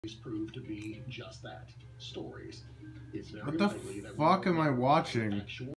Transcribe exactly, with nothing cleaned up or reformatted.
prove to be just that, stories. It's very What the likely that fuck am I watching? actual